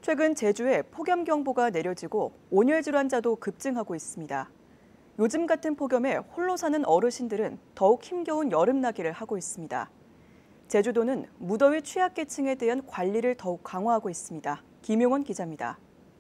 최근 제주에 폭염경보가 내려지고 온열 질환자도 급증하고 있습니다. 요즘 같은 폭염에 홀로 사는 어르신들은 더욱 힘겨운 여름나기를 하고 있습니다. 제주도는 무더위 취약계층에 대한 관리를 더욱 강화하고 있습니다. 김용원 기자입니다.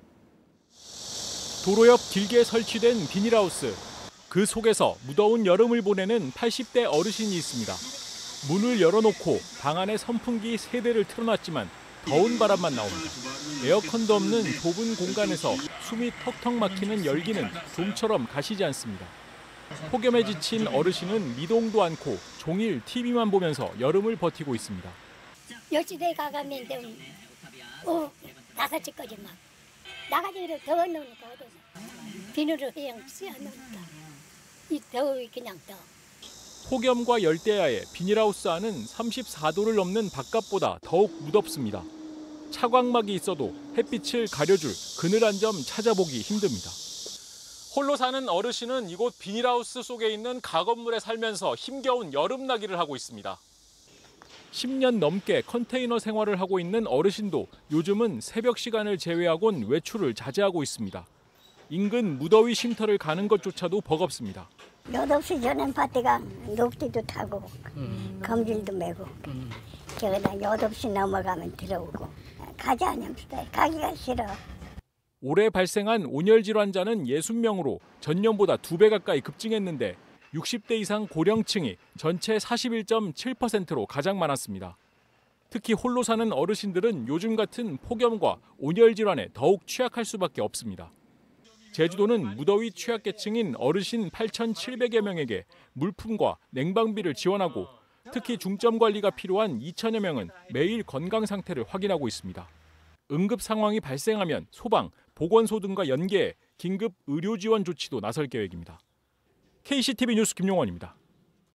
도로 옆 길게 설치된 비닐하우스. 그 속에서 무더운 여름을 보내는 80대 어르신이 있습니다. 문을 열어놓고 방 안에 선풍기 3대를 틀어놨지만 더운 바람만 나옵니다. 에어컨도 없는 좁은 공간에서 숨이 턱턱 막히는 열기는 좀처럼 가시지 않습니다. 폭염에 지친 어르신은 미동도 않고 종일 TV만 보면서 여름을 버티고 있습니다. 10시대에 가가면 오후 5시까지 막 나가지고 더워 놓으니까 어디서 비누를 그냥 씌워놓으니까 이 더위 그냥 더. 폭염과 열대야에 비닐하우스 안은 34도를 넘는 바깥보다 더욱 무덥습니다. 차광막이 있어도 햇빛을 가려줄 그늘 한 점 찾아보기 힘듭니다. 홀로 사는 어르신은 이곳 비닐하우스 속에 있는 가건물에 살면서 힘겨운 여름나기를 하고 있습니다. 10년 넘게 컨테이너 생활을 하고 있는 어르신도 요즘은 새벽 시간을 제외하곤 외출을 자제하고 있습니다. 인근 무더위 쉼터를 가는 것조차도 버겁습니다. 8시 전엔 밭에가 녹지도 타고 검질도 메고 저기다 8시 넘어가면 들어오고 가지 않읍시다. 가기가 싫어. 올해 발생한 온열 질환자는 60명으로 전년보다 2배 가까이 급증했는데 60대 이상 고령층이 전체 41.7%로 가장 많았습니다. 특히 홀로 사는 어르신들은 요즘 같은 폭염과 온열 질환에 더욱 취약할 수밖에 없습니다. 제주도는 무더위 취약계층인 어르신 8,700여 명에게 물품과 냉방비를 지원하고 특히 중점 관리가 필요한 2천여 명은 매일 건강 상태를 확인하고 있습니다. 응급 상황이 발생하면 소방, 보건소 등과 연계해 긴급 의료 지원 조치도 나설 계획입니다. KCTV 뉴스 김용원입니다.